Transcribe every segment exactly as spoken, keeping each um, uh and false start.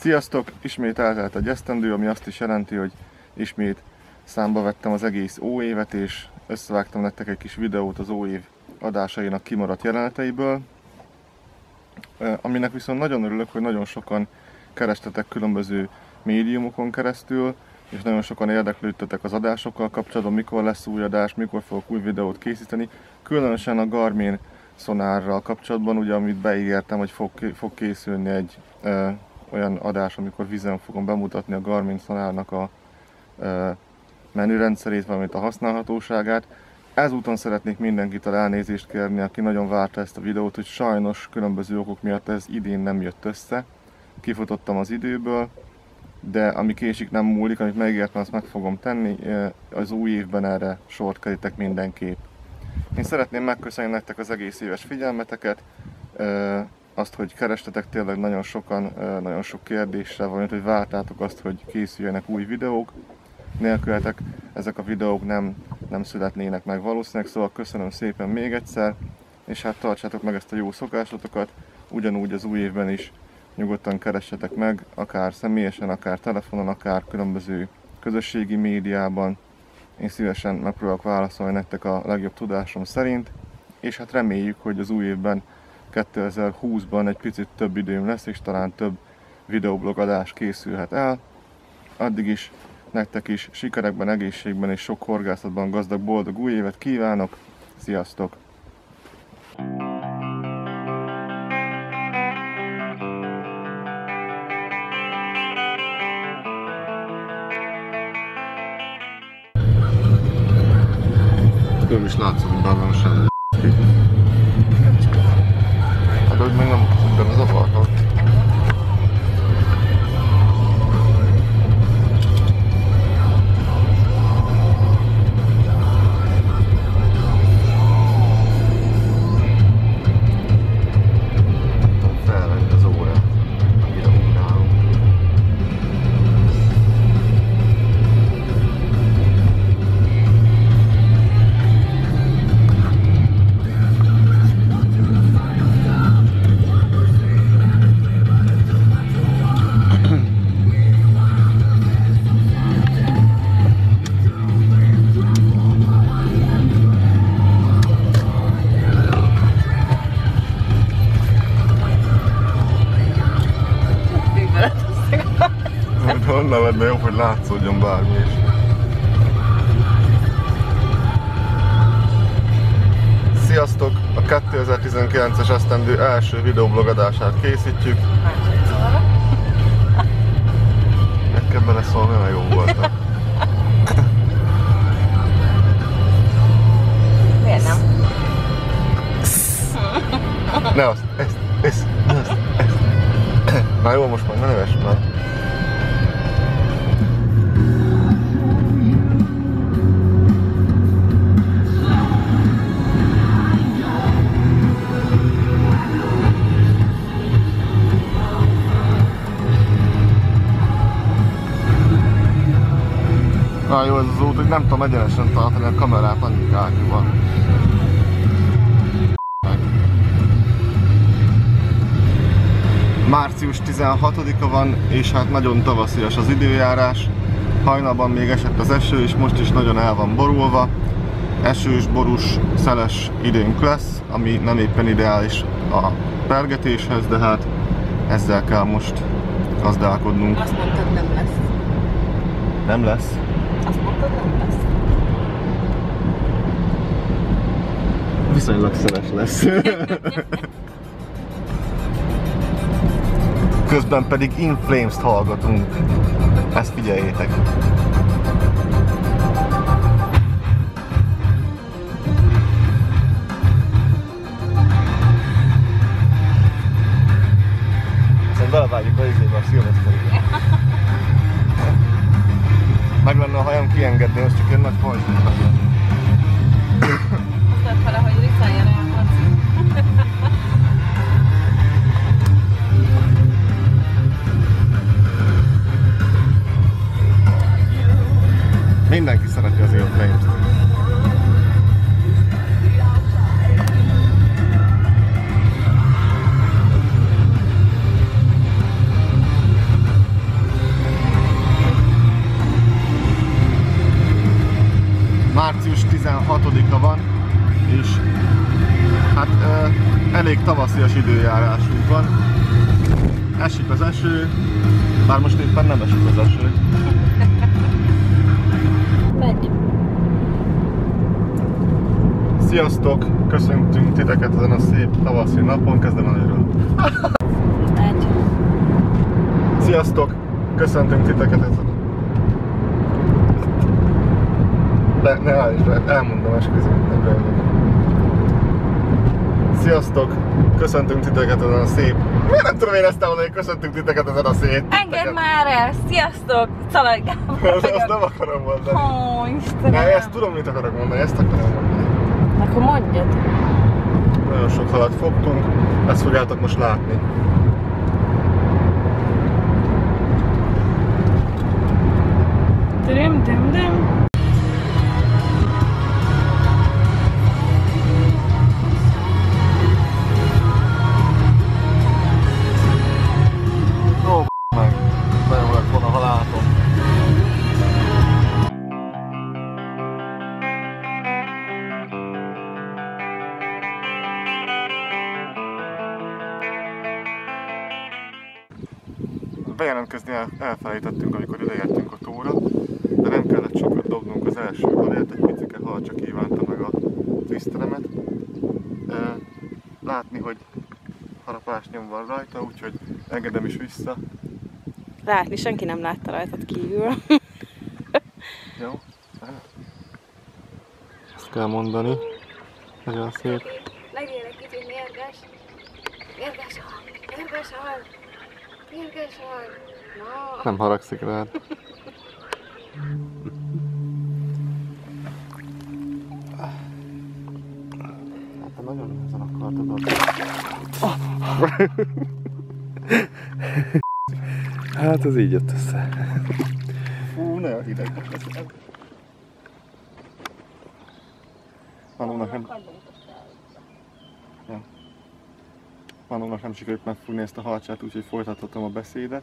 Sziasztok! Ismét eltelt egy esztendő, ami azt is jelenti, hogy ismét számba vettem az egész óévet, és összevágtam nektek egy kis videót az óév adásainak kimaradt jeleneteiből. Aminek viszont nagyon örülök, hogy nagyon sokan kerestetek különböző médiumokon keresztül, és nagyon sokan érdeklődtetek az adásokkal kapcsolatban, mikor lesz új adás, mikor fogok új videót készíteni. Különösen a Garmin szonárral kapcsolatban, ugye amit beígértem, hogy fog, fog készülni egy ö, olyan adás, amikor vízen fogom bemutatni a Garmin szonárnak a ö, menürendszerét, valamint a használhatóságát. Ezúton szeretnék mindenkitől elnézést kérni, aki nagyon várta ezt a videót, hogy sajnos különböző okok miatt ez idén nem jött össze. Kifutottam az időből, de ami késik nem múlik, amit megígértem, azt meg fogom tenni. Az új évben erre sort kerítek mindenképp. Én szeretném megköszönni nektek az egész éves figyelmeteket, azt, hogy kerestetek tényleg nagyon sokan, nagyon sok kérdéssel, valamint, hogy vártátok azt, hogy készüljenek új videók. Nélkületek ezek a videók nem, nem születnének meg valószínűleg, szóval köszönöm szépen még egyszer, és hát tartsátok meg ezt a jó szokásotokat, ugyanúgy az új évben is nyugodtan keressetek meg, akár személyesen, akár telefonon, akár különböző közösségi médiában. Én szívesen megpróbálok válaszolni nektek a legjobb tudásom szerint, és hát reméljük, hogy az új évben, kétezer-húszban egy picit több időm lesz, és talán több videoblog adás készülhet el. Addig is nektek is sikerekben, egészségben és sok horgászatban gazdag, boldog új évet kívánok! Sziasztok! Nem is látszott, hogy bár van semmi. Hát, hogy még nem tudtam, ez zavarhat. Felvenni az órát, amire ugrálunk. Honnan lenne jobb, hogy látszódjon bármi is. Sziasztok! A kétezer-tizenkilences esztendő első videoblog adását készítjük. Nekem beleszólni, olyan jó volt. Miért nem? Ne azt, ezt, ezt, ezt, ezt. Na jó, most már ne nevess már. Na jó, ez az út, hogy nem tudom egyenesen tartani a kamerát, annyi kákű van. március tizenhatodika van, és hát nagyon tavaszias az időjárás. Hajnalban még esett az eső, és most is nagyon el van borulva. Esős, borús, szeles időnk lesz, ami nem éppen ideális a pergetéshez, de hát ezzel kell most gazdálkodnunk. Azt mondtad, nem lesz. Nem lesz? Azt mondtad, nem lesz. Viszonylag szeles lesz. Közben pedig In Flames-t hallgatunk. Ezt figyeljétek. Szerintem belevágjuk a izébe a szilveszteribe. Meg lenne a hajam kiengedni, az csak ilyen nagy fajsúly. Azt lett vele, hogy riszáljon olyan Laci. hát uh, elég tavaszias időjárásunk van. Esik az eső, bár most éppen nem esik az eső. Megy. Sziasztok! Köszöntünk titeket ezen a szép tavaszi napon, kezdem előről. Megy. Sziasztok! Köszöntünk titeket ezen. De ne állj be, elmondom, esküszöm, nem rejlek. Sziasztok! Köszöntünk titeket ezen a szép... Miért nem tudom én ezt elmondani, hogy köszöntünk titeket ezen a szép... Engedd már el! Sziasztok! Szalai Gábor Azt, azt nem akarom mondani. Ó, Istenem! Ne, ezt tudom, mit akarok mondani, ezt akarom mondani. Akkor mondjad. Nagyon sok halat fogtunk, ezt fogjátok most látni. Dim, dim, dim. Ó, meg. Nagyon lett volna, ha látom. Bejelentkezni el, elfelejtettünk, amikor ideértünk a tóra, de nem kellett sokat dobnunk az első halért, egy picike hal csak kívánta meg a twisteremet. E, látni, hogy harapásnyom van rajta, úgyhogy engedem is vissza. Látni, senki nem látta rajtad kívül. Jó? Ezt kell mondani. Nagyon szép. Legyél egy kicsit mérges. Mérges hal, mérges hal, mérges hal. No. Nem haragszik rád. Hát te nagyon nehezen akartad adni. Hát ez így jött össze. Fú, ne a hideg. Manónak nem... Ja. Manónak nem sikerült megfújni ezt a harcsát, úgyhogy folytathatom a beszédet.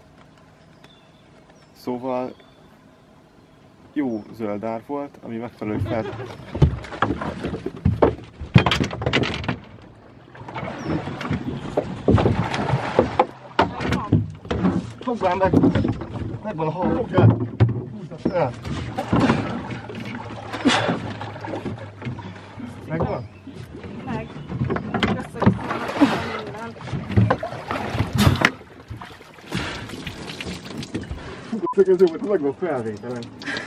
Szóval jó zöld ár volt, ami megfelelő fel... Hozzám meg! Megvan a hal, fogjál! Húzd el! Megvan? Meg. Köszönöm szépen. Fú, ez jó volt, megvan felvételen.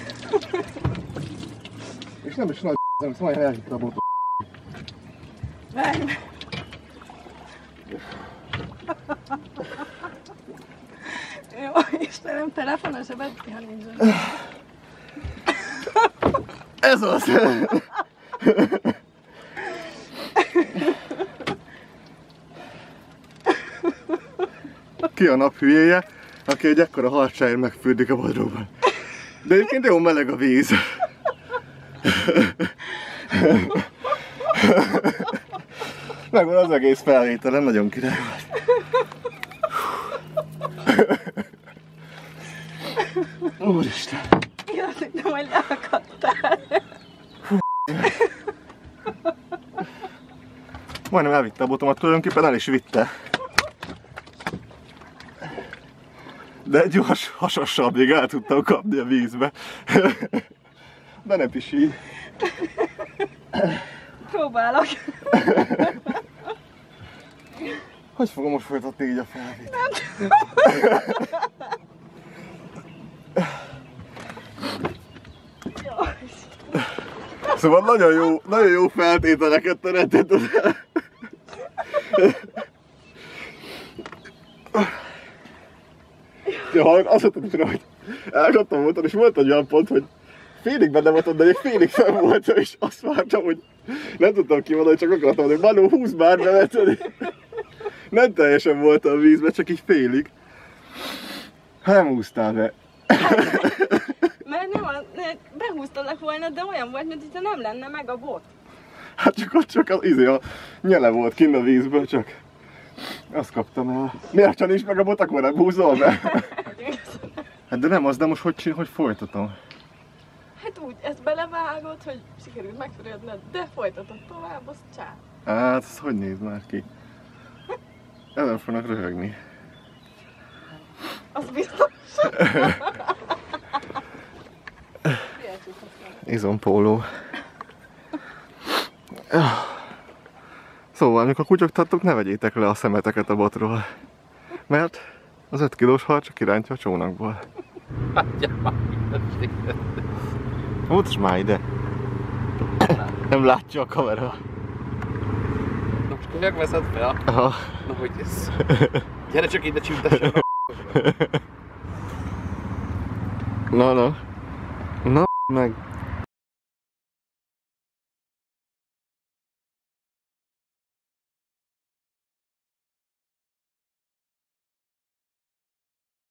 És nem is nagy nem, szóval majd elhitte a botot. Meg. Jó, Istenem, telefon a zsebedben, ha nincs. Ez az! Ki a nap hülyéje, aki egy ekkora harcsáért megfürdik a bodróban. De egyébként jó meleg a víz. Megvan az egész felvételen, nagyon király volt. Úristen! Én azt hittem, hogy leakadtál. Majdnem elvitte a botomat, tulajdonképpen el is vitte. De egy gyors hasassal még el tudtam kapni a vízbe. De ne pisíj. Próbálok. Hogy fogom most folytatni így a felvételt? Szóval nagyon jó, nagyon jó feltételeket teremtett. Ja, azt mondtam, hogy elkaptam voltam, és volt egy olyan pont, hogy félig benne voltam, de egy félig fel voltam, és azt vártam, hogy nem tudtam kimondani, csak akartam mondani, hogy Manó, húzd már be, mert nem teljesen voltam a vízben, csak így félig. Nem húztál be. Mert nem, behúztalak volna, de olyan volt, mintha nem lenne meg a bot. Hát csak ott csak az izé, a nyele volt kinn a vízből, csak azt kaptam el. Miért csak nincs meg a bot, akkor nem húzol be? Hát de nem az, de most hogy, hogy folytatom? Hát úgy, ezt belevágod, hogy sikerült megfürödned, de folytatod tovább, az csá. Hát, ez hogy néz már ki? Ezen fognak röhögni. Az biztos. Izompóló. Szóval, amikor kutyogtattok, ne vegyétek le a szemeteket a botról. Mert az öt kilós hal csak kirántja a csónakból. Mutasd már ide! Nem látja a kamera. Na most megveszed fel? Aha. Na hogy ez? Gyere csak ide csüntesen. Na, na. Na, meg.